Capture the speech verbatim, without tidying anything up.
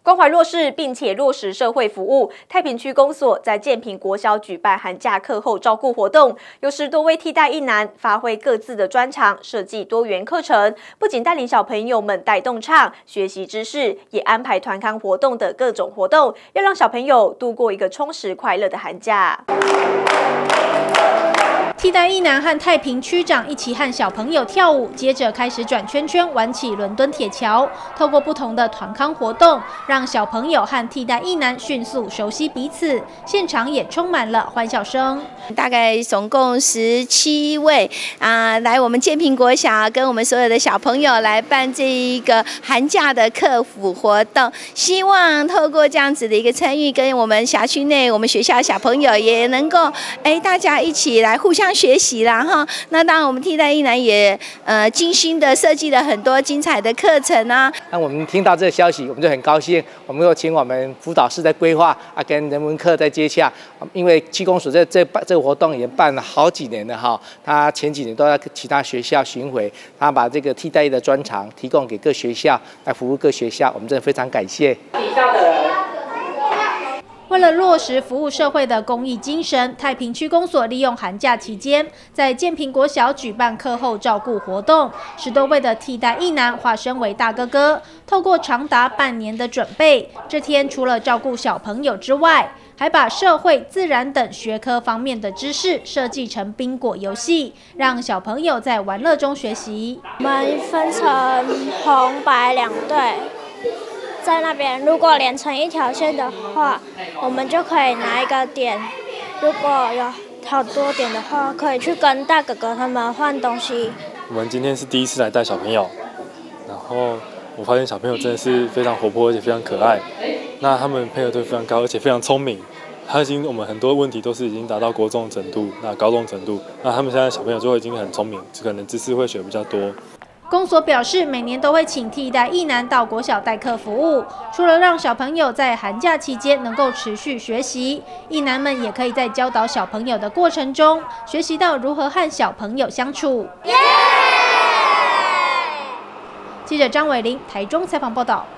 关怀弱势并且落实社会服务，太平区公所在建平国小举办寒假课后照顾活动，有十多位替代役男发挥各自的专长，设计多元课程，不仅带领小朋友们带动唱、学习知识，也安排团康活动的各种活动，要让小朋友度过一个充实快乐的寒假。替代役男和太平区长一起和小朋友跳舞，接着开始转圈圈玩起伦敦铁桥。透过不同的团康活动，让小朋友和替代役男迅速熟悉彼此，现场也充满了欢笑声。 大概总共十七位啊、呃，来我们建平国小跟我们所有的小朋友来办这一个寒假的课辅活动，希望透过这样子的一个参与，跟我们辖区内我们学校小朋友也能够哎大家一起来互相学习啦哈。那当然我们替代役男也呃精心的设计了很多精彩的课程啊。 那我们听到这个消息，我们就很高兴，我们又请我们辅导室在规划啊，跟人文课在接洽，因为区公所这这这个活动也办了好几年了哈，他前几年都在其他学校巡回，他把这个替代役的专长提供给各学校来服务各学校，我们真的非常感谢。以上的。 为了落实服务社会的公益精神，太平区公所利用寒假期间，在建平国小举办课后照顾活动。十多位的替代役男化身为大哥哥，透过长达半年的准备，这天除了照顾小朋友之外，还把社会、自然等学科方面的知识设计成宾果游戏，让小朋友在玩乐中学习。 我们分成红白两队。在那边，如果连成一条线的话，我们就可以拿一个点。如果有好多点的话，可以去跟大哥哥他们换东西。 我们今天是第一次来带小朋友，然后我发现小朋友真的是非常活泼，而且非常可爱。那他们配合度非常高，而且非常聪明。他已经我们很多问题都是已经达到国中程度，那高中程度。那他们现在小朋友就已经很聪明，可能知识会学比较多。 公所表示，每年都会请替代役男到国小代课服务，除了让小朋友在寒假期间能够持续学习，役男们也可以在教导小朋友的过程中，学习到如何和小朋友相处。记者张伟玲台中采访报道。